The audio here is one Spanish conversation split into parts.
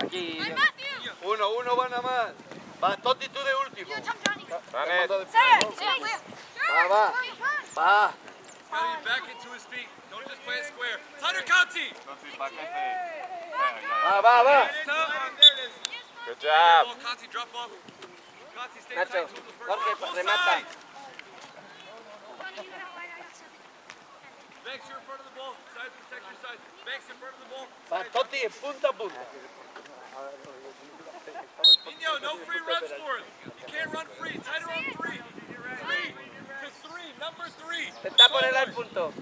aquí. Uno van a más. Va, Totti, tú de último. Va. Back into his feet. Don't just play it square. Thunder Conti! Va. Good job. Conti, drop off. Conti, stay Nacho, tight. Jorge, remata. Banks, you're in front of the ball. Side, protect your side. Banks in front of the ball. Va, Totti en punta a punta. Nino, no free runs for him. You can't run free. Tighter on 3. 3 to 3. Number 3. Está por el al punto.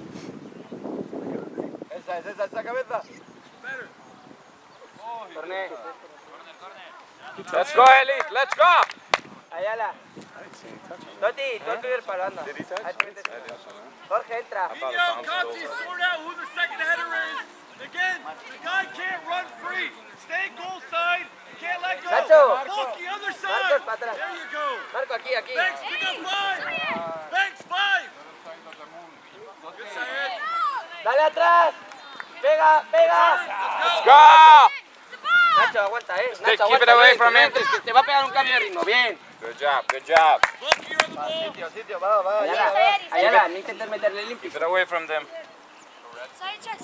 Esa cabeza. Better. Corner. Let's go, Elite. Let's go. Ayala. Toti, tú el palo, anda. Jorge, entra. Nino, Conti, sort out who the second header is. Again, the guy can't run free. Stay goal side. Can't let go. Nacho. Bulky other side. Marcos, para atrás. There you go. Marco, aquí. Banks, pick up 5. Banks, 5. Good, Syed. Dale atrás. Pega. Let's go. Nacho, aguanta, Nacho, keep it away from him. entres, que te va a pegar un cambio de ritmo. Bien. Good job. Bulky, you're on the ball. Sitio, va. Ayala, no intentes meterle limpio. Keep it away from them. Side check.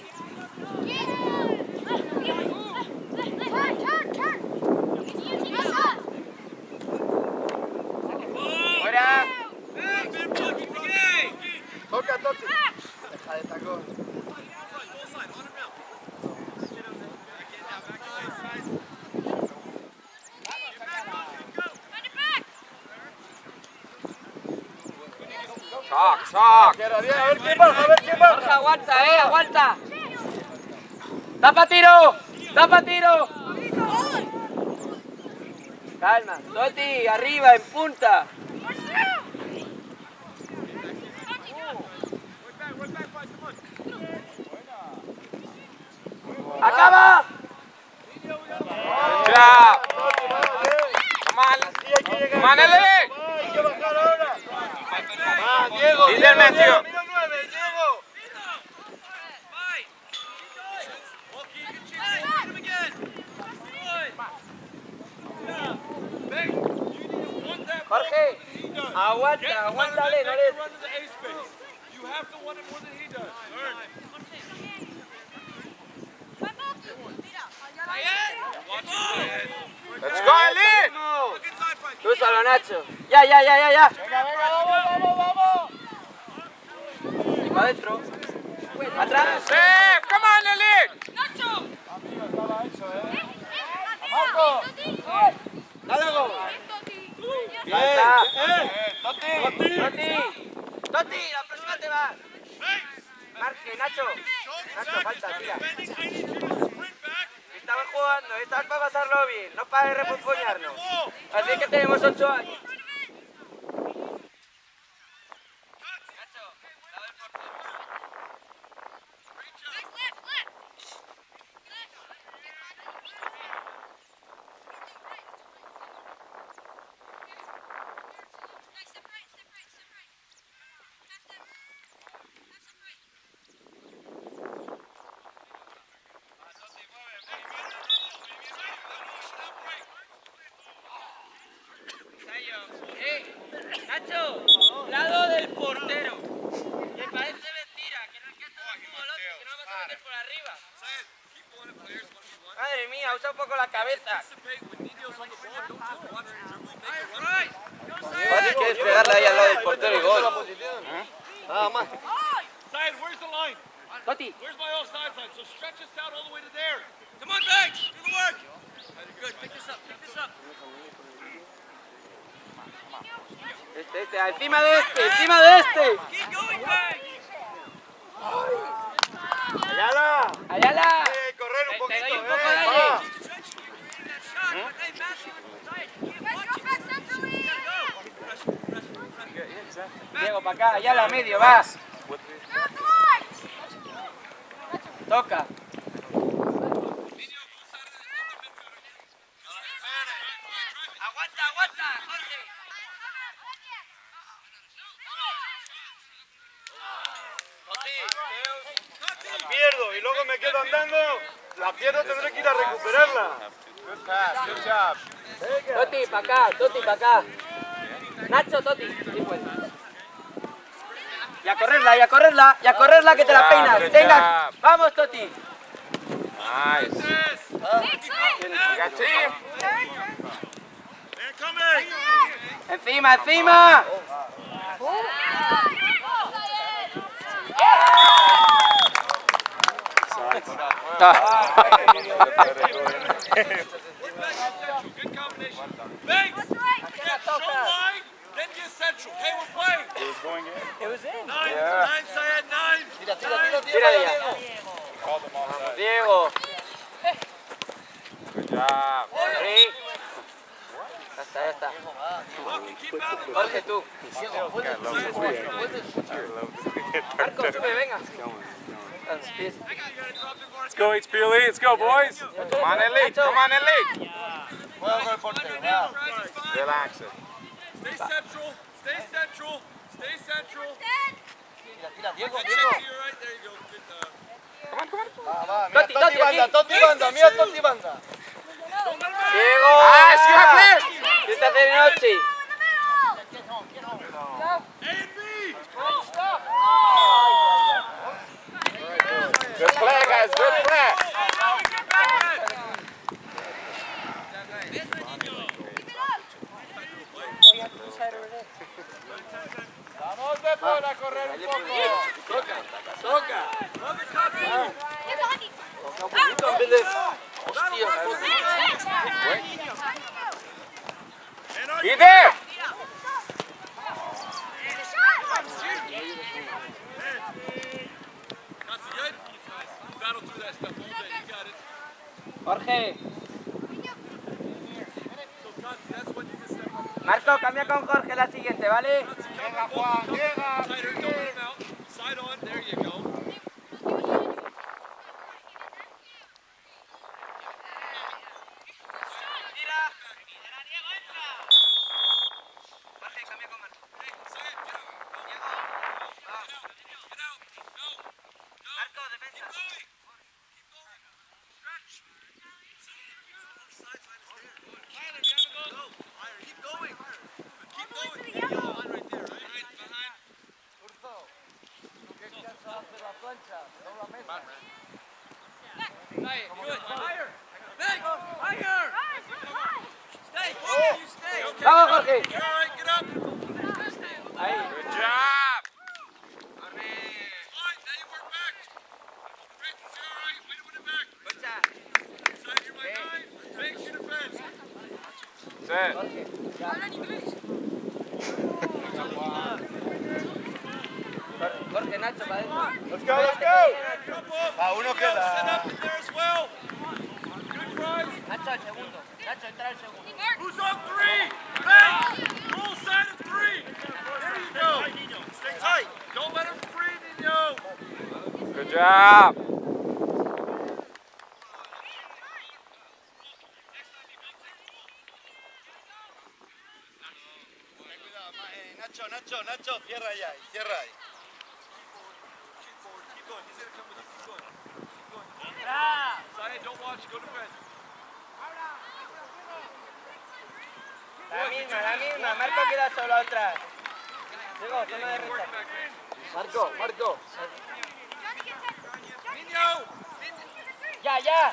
Fuera. Toca, Totti. Deja de tacón. Talk. A ver quién va. Jorge, aguanta. Tapa tiro. Calma. Toti, arriba, en punta. ¡Acaba! Good job. Come on, Elite. Hay que bajar ahora. Va, Diego. Líder, Matthew. Mira 9, Diego. Jorge, aguántale, no le... You have to want it more than he does. Let's go, Elite. Tú solo, Nacho. Ya. Venga, vamos. Va adentro. Atrás. Safe. Come on, Elite. Estaba hecho, Marco. Dale, go. Falta. Totti. Toti, la próxima te va. Marque, Nacho, falta, tira. Estamos jugando, estás para pasarlo bien, no para refunfuñarnos. Así que tenemos 8 años. Nacho, lado del portero. Me parece mentira, que no es que estamos futbolando, que no vamos a meter por arriba. Madre mía, usa un poco la cabeza. Fácil que es pegarle ahí al lado del portero y gol. Nada más. Syed, where's the line? Toti. Where's my offside line? So stretch us out all the way to there. Come on, Banks. Do the work. Good. Pick this up. Encima de este. Keep going, Banks. Ayala. Correr un Te poquito, doy un poco de aire. Diego, para acá, Ayala, medio, vas. Toca. Aguanta, Jorge. Pierdo y luego me quedo andando. La pierna tendré que ir a recuperarla. Good pass. Good job. Toti, para acá, Toti, para acá. Nacho, Toti. Sí, pues. Y a correrla, que te la peinas. Venga, vamos, Toti. Nice. Encima, encima. Good combination. Banks! Show line, then get central. Hey, we're playing. It was going in. It was in. Nine, Syed, nine. Tira de ella. Called them offside. Diego. Good job. Sí. Ya está. Keep battling. Jorge, tú. Marco, sube, venga. Let's go, HP Elite. Let's go, boys. Come on, Elite. Come on, Elite. Relax it. Stay central. Stay central. Stay central. Diego, Check to your right. There you go. Good, Toti, aquí. Toti banda, mira Toti banda. Diego. Nice, you have players. Esta de noche. A and B. Good play, guys. Good play. Vamos de por a correr un poco. Toca. Un poquito en vez de... Hostia. Be there. That's good. Battle through that stuff all day. You got it. Jorge. So, Conti, that's when you can step up. Marco, cambia con Jorge la siguiente, ¿vale? Llega Juan, llega. Tighter, don't let him out. Side on. There you go. Vamos, Jorge. All right, get up. Ahí. Good job. All right, now you work back. Francis, you're all right. Way to win it back. Side, you're my nine. Banks, you defense. Jorge, Nacho, para adentro. Let's go, let's go. Jump off. A uno Set up queda. in there as well. Good prize. Nacho, al segundo. Nacho, entra al segundo. Who's on three? Banks. Full side of three. There you go. Stay tight. Don't let him free, Nino. Good job. Nacho, cierra ya, cierra ahí. Keep going. He's going to come with you. Keep going. Keep going. Side, don't watch. Go to bed. La misma. Marco queda solo atrás. Diego, zona de rechazo. Marco. Nino. Ya.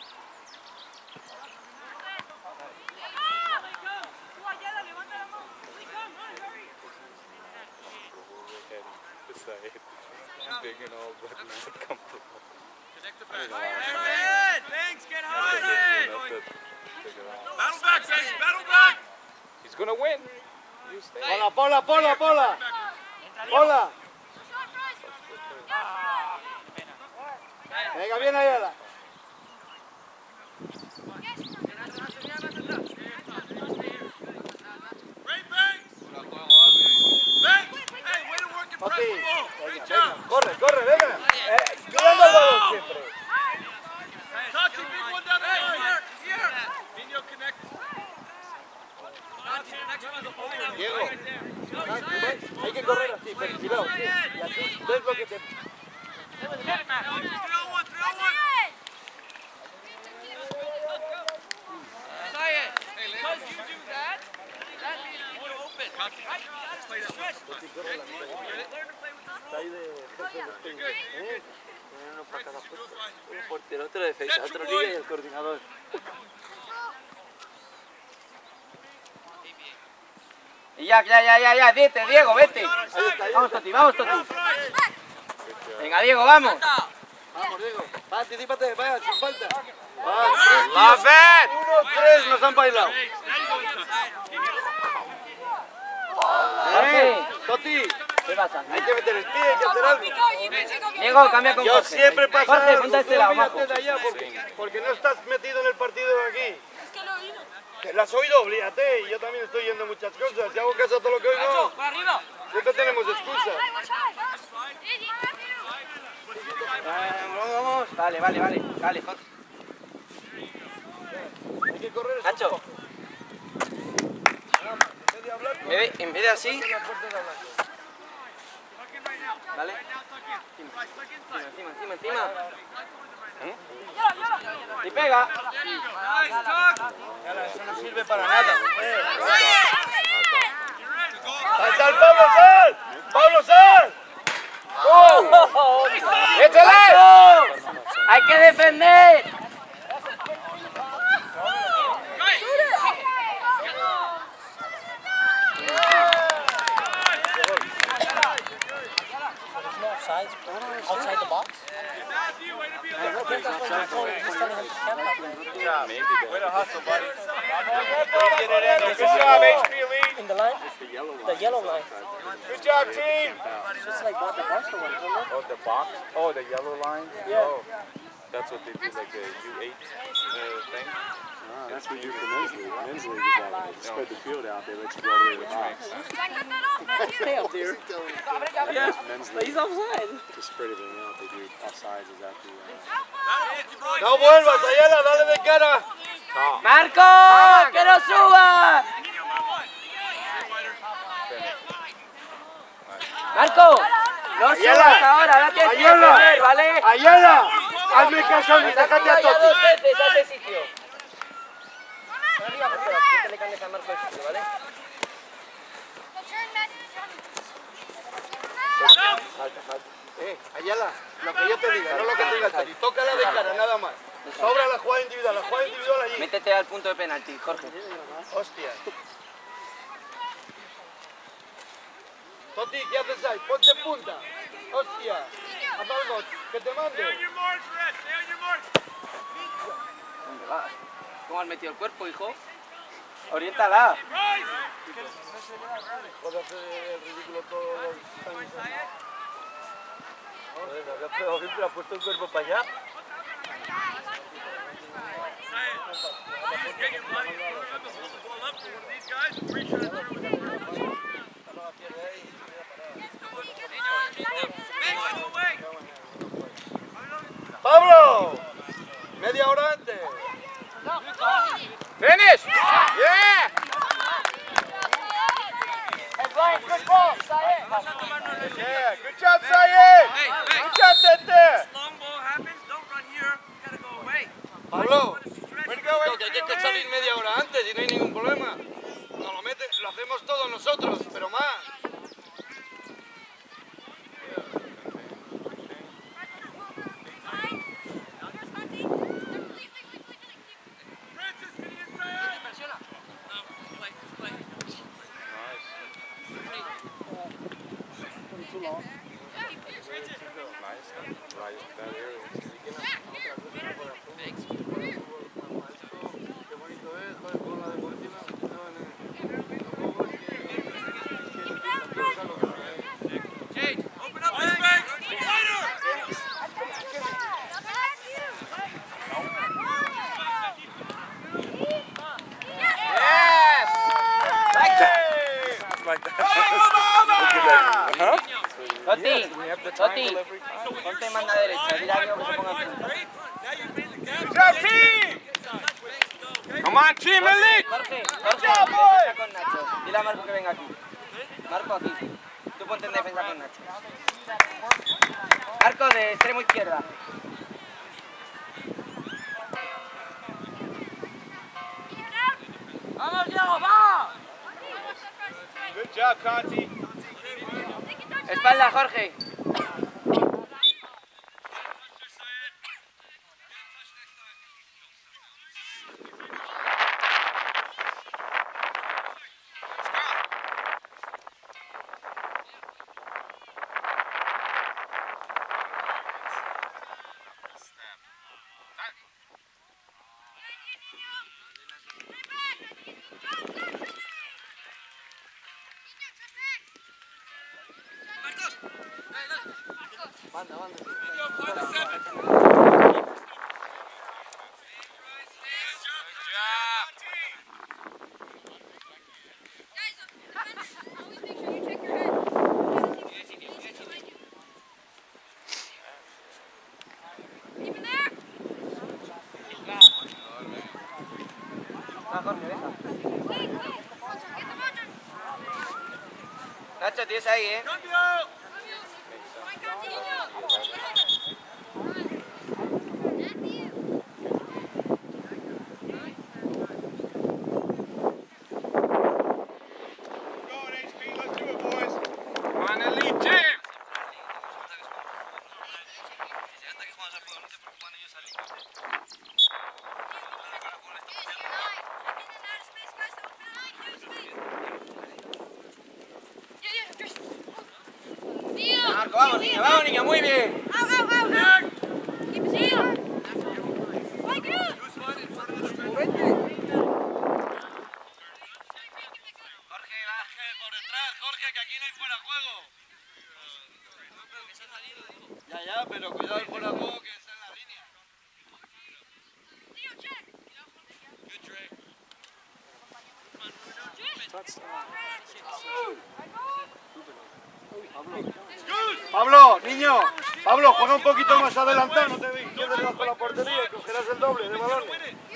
I'm big and all, but not comfortable. Connect the back. Banks, get high. Battle back, Banks. Battle back. He's gonna win. You stay. Pola. Venga, bien Ayala. Ray Banks. Banks. Hey, way to work and press the ball. Great job. Corre, venga. Cuidando el balón siempre. Tati, big one down the line. Here. Nino, connect. Diego, hay que correr así, perfilado. Y así ves lo que te... Un portero, otro defensa, otro líder y el coordinador. Y ya, vete, Diego, vete. Vamos, Toti, vamos, Toti. Venga, Diego, vamos. Vamos, Diego. Va, anticípate, vaya, sin falta. Love it! 1-3 nos han bailado. Toti, ¿Qué pasa? hay que meter el pie, hay que hacer algo. Diego, cambia con Yo Jorge. siempre paso Jorge, algo, ponte a este tú lado, olvídate majo. de allá porque no estás metido en el partido de aquí. Es que lo he oído. Que ¿lo has oído? Olvídate, y yo también estoy oyendo muchas cosas. Si hago caso a todo lo que oigo, ¡Por arriba! siempre tenemos excusas. Vamos. Vale, Jorge. Hay que correr. Nacho. En vez de así, ¿vale? Encima. Y pega. Eso no sirve para nada. ¡Sal, Pablo, sal! ¡Pablo, sal! ¡Échale! ¡Hay que defender! Outside the box? Way to hustle, buddy. Good job, HP Elite. In the line? The yellow line. Good job, team. It's just like the box one, isn't it? Oh, the box? Oh, the yellow line? Yeah. Oh, that's what they do, like the U8 thing. That's what you do for men's league. Men's league is that way. They spread the field out. They let you go all the way to the box. Stay up there. Yeah. Men's But league, he's offside. to spread everything out, they do offsides is at the... ¡No vuelvas, Ayala! ¡Dale de cara! ¡Marco! ¡Que no suba! ¡Marco! ¡No subas ahora! ¡La tienes que defender, ¿vale? ¡Ayala! ¡Hazme caso a mí! Te has ¡Déjate a cambiado ya Toti! 2 veces a ese sitio. Arriba, Marco, la siguiente le cambias a Marco el sitio, ¿vale? Ayala, lo que yo te diga, no lo que te diga el Toti. Tócala de cara, nada más. Sobra la jugada individual allí. Métete al punto de penalti, Jorge. Hostia. Toti, ¿qué haces ahí? Ponte en punta. Hostia. Haz algo, que te mande. ¿Dónde vas? ¿Cómo has metido el cuerpo, hijo? Oriéntala. Joder, hacer el ridículo todos los años. Joder, siempre ha puesto el cuerpo para allá. ¡Pablo! ¡Media hora antes! Finish! Yeah! Yeah, good job, Sayed! Good job, Tete! ¡Pablo! Way to go, Que hay que salir media hora antes y no hay ningún problema. Nos lo mete, lo hacemos todos nosotros, pero más. Toti, ponte manda derecha, dile a Diego que se ponga en punta. Good job, team! Come on, team elite! Jorge, defensa con Nacho. Dile a Marco que venga aquí. Marco aquí. Tú ponte en defensa con Nacho. Marco de extremo izquierda. ¡Vamos, Diego, va! Good job, Conti. Espalda, Jorge. Nacho, tienes ahí, ¿eh? Marco, vamos niño, muy bien. Jorge, que aquí no hay fuera de juego. Ya, pero cuidado el fuera de juego que está en la línea. Pablo, niño, Pablo, juega un poquito más adelantado, no te quedes bajo la portería y cogerás el doble de balones.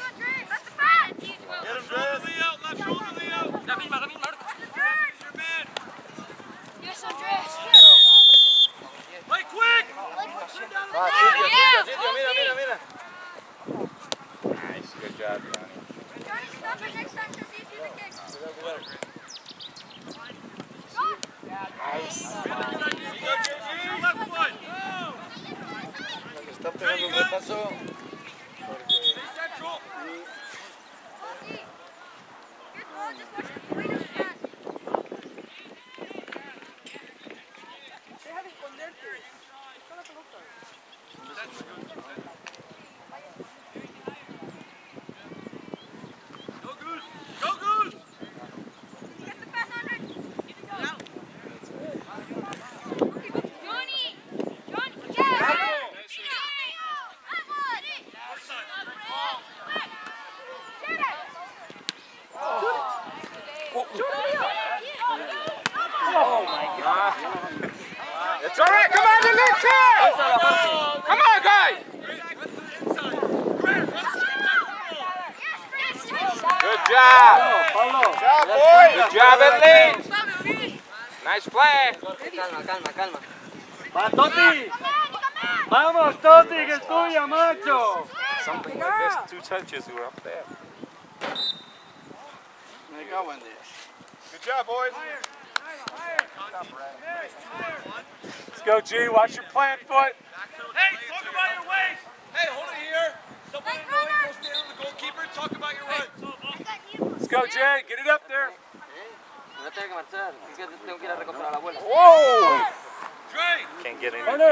La misma. Play quick! Sitio, mira. Nice, good job, Johnny. Está pegando un repaso. It's all right. Come on, Delete. Come on, guys. Good job. Pablo. Good job, boys. Good job, Delete. Nice play. Calma. Va, Toti. Vamos, Toti, que es tuya, macho. Something like this, 2 touches, we're up there. Me cago en Dios. Good job, boys. Let's go, G. Watch your plant foot. Hey, talk about your waist! Hey, hold it here. Someone in the ring, go stand on the goalkeeper and talk about your run. Let's go, Jay. Get it up there. No tengo que marchar, es que tengo que ir a recoger a la abuela. Whoa! Dre! Can't get any. Let's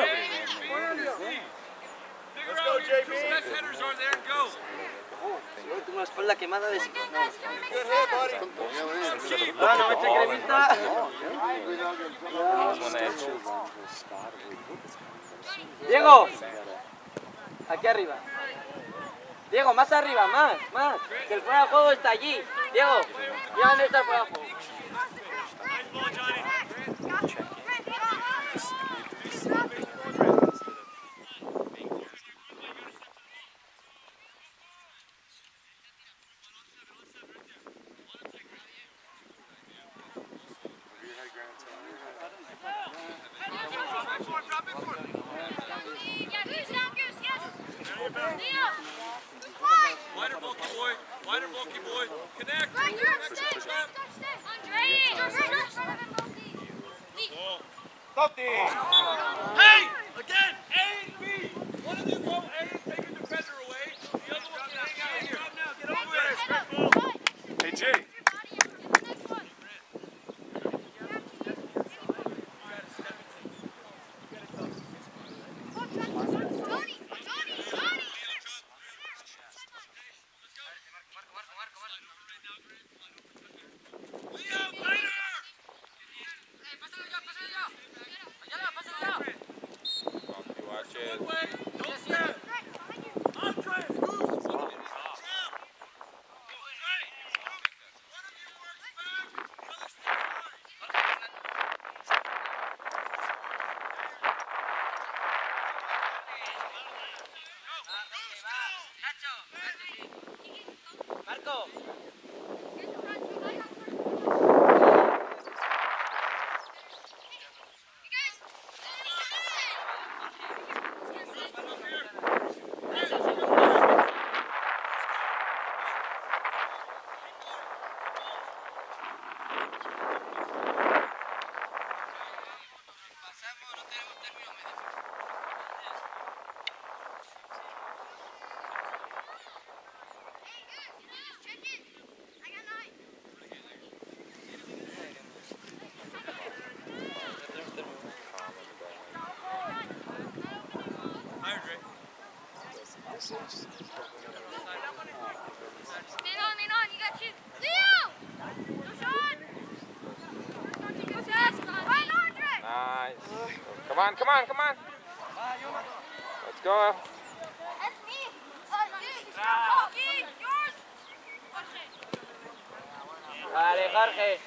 go, JB. Best headers are there and go. Tengo una espalda quemada de... Good hit, buddy. No me eche cremita. Diego, aquí arriba. Diego, más arriba, más. Que el fuera de juego está allí. Diego, mira dónde está el fuera de juego. Nice ball, Johnny. Wider ball, boys. boy. Wider bulky boy. Connect. Right, you're stay. Andre! Hey! Again, A and B. One of you go A and take a defender away. The other one can hang out here. Get over it. Hey, G. Watch it. Don't step. Andre, Goose. One of you jump. Hey, one of you works back. The other stays right. Marco. Man on, you got two. Leo! Go shot! Go fast, right, Andre! Nice. Come on, come on, come on. Let's go. That's me! Dude, yours! Dale, Jorge.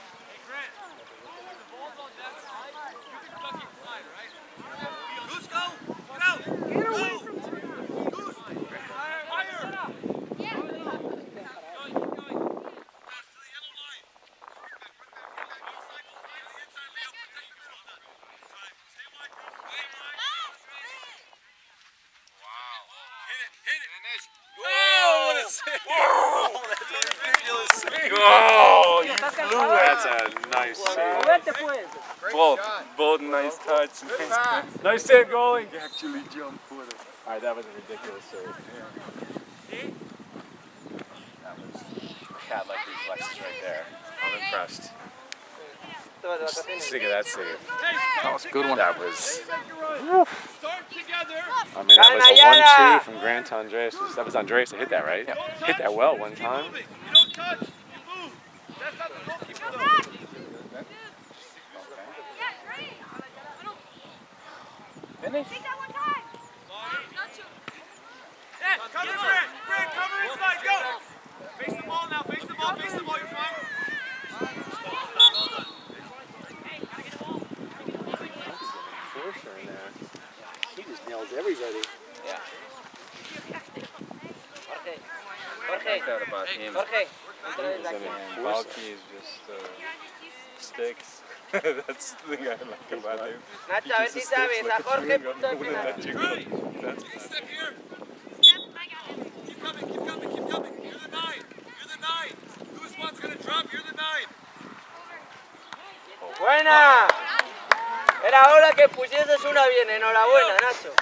Goose, go. Get out. Get away from Goose. Fire. Yeah. Going. Pass to the yellow line. Motorcycle, right to the inside, Leo. Protect the middle. Drive. Stay wide, Goose. Stay wide. Wow. Hit it. Finish. Whoa, what a save. Whoa, that's a ridiculous save. Oh, you flew. That's a nice save. Vete pues. Both nice touch. Nice save, goalie. He actually jumped for it. All right, that was a ridiculous save. That was cat-like reflexes right there. I'm impressed. Sick of that save. That was a good one. That was. Start together. I mean, that was a 1-2 from Grant Andreas. That was Andreas that hit that, right? Don't Hit that touch. well one Keep time. moving. You don't touch. You move. That's not the goalkeeper, though. Finish. Take that one time! Not two. Cover, Grant, cover inside, go! Face the ball now, face the ball, you're fine. Forsher in there. He just nails everybody. Jorge. I thought about him. Jorge. Balky is just sticks. That's the thing I like about him. Nacho, a ver si sabes. A Jorge punto al final. Step here. Keep coming. You're the 9. Goose one's gonna drop, you're the 9. Buena. Era hora que pusieses una bien. Enhorabuena, Nacho.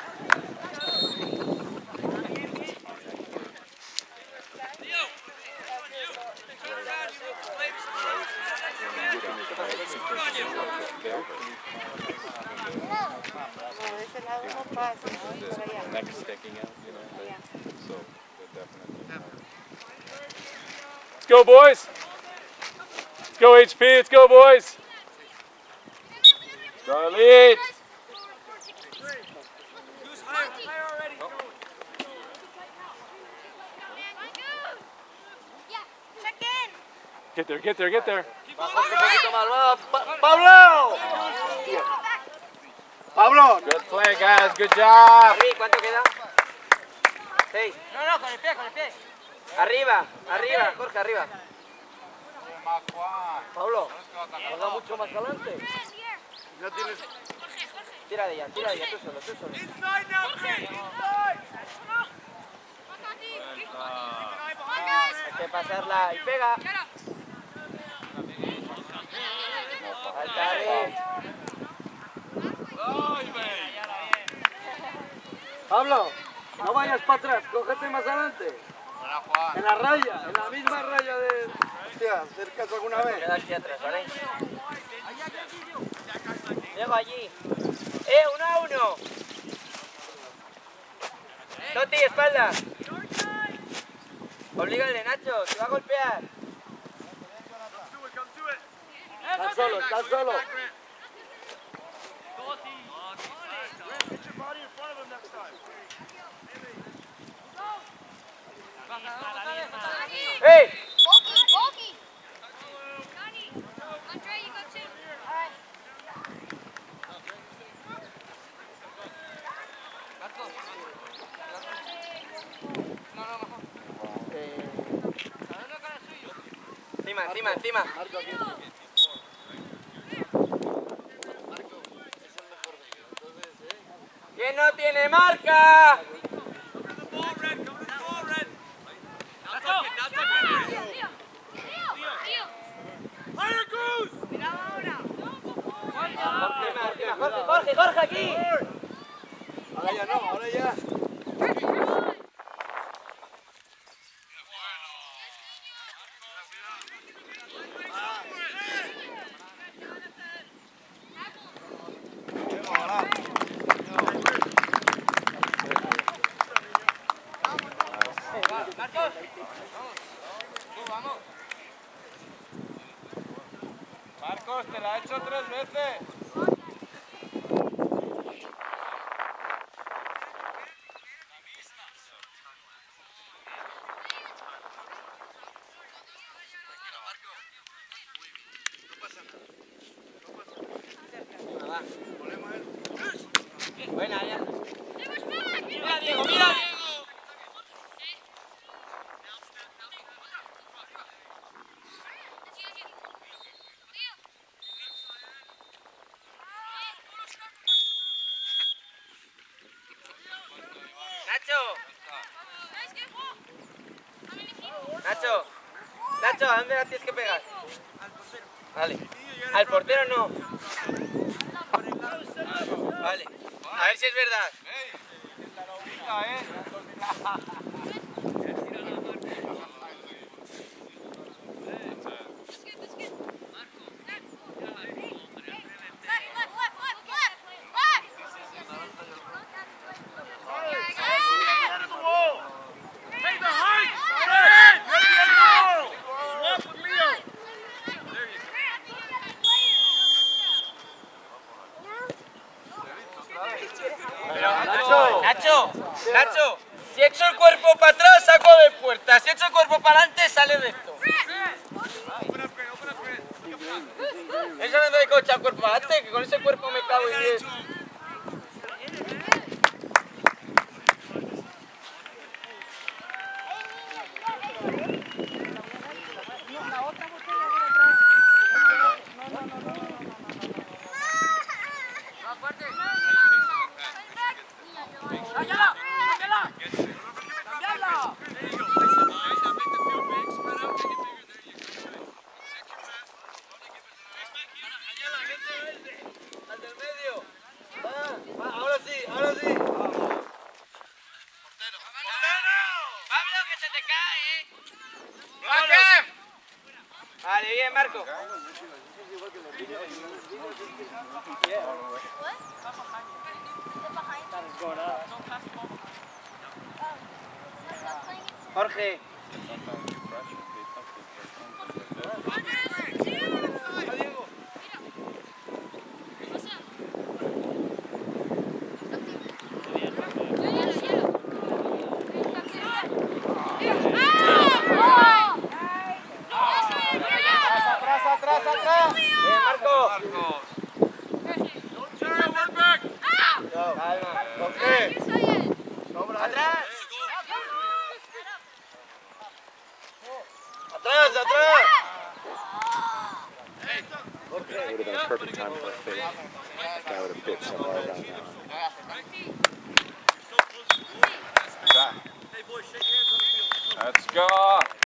The neck sticking out, you know. So they're definitely. Let's go, boys. Let's go, HP. Let's go, boys. Charlie. Goose higher already. Yeah, check in! Get there. Jorge, un poquito más. Vamos, Pablo. Pablo, Good play, guys. Good job. Luis, ¿cuánto queda? 6. No, con el pie. Arriba, Jorge, arriba. Pablo, juega mucho más adelante. no tienes... Tira de ella, tú solo. Inside now, Grant, inside. Keep an eye behind us! que pasarla y pega. Al carril. Pablo, no vayas para atrás, cógete más adelante. En la raya, en la misma raya de... Hostia, ¿cercas alguna vez? Queda aquí atrás, ¿vale? Llego allí. 1-1. Toti, espalda. Oblígale, Nacho, te va a golpear. Estás solo, estás solo. ¡Hey! Bulky! Johnny! Andre, you go too. All right. Encima, encima. ¿Quién no tiene marca? Jorge, Jorge, aquí. Ahora ya no, ahora ya. Marcos. Vamos. Marcos, te la he hecho 3 veces. Buena, ya. Mira, Diego, mira, Diego. Nacho, ¿a dónde la tienes que pegar? Vale. Al portero no. Vale. A ver si es verdad. Nacho, si echo el cuerpo para atrás, saco de puerta. Si echo el cuerpo para adelante, sale recto. Eso no doy coche al cuerpo para adelante, que con ese cuerpo me cago en 10. Vale, bien, Marco. Jorge. Atrás. Bien, Marco. Calma. Jorge. Atrás. Atrás. It would have been a perfect time for a fade. This guy would have bit somewhere around that. Let's go.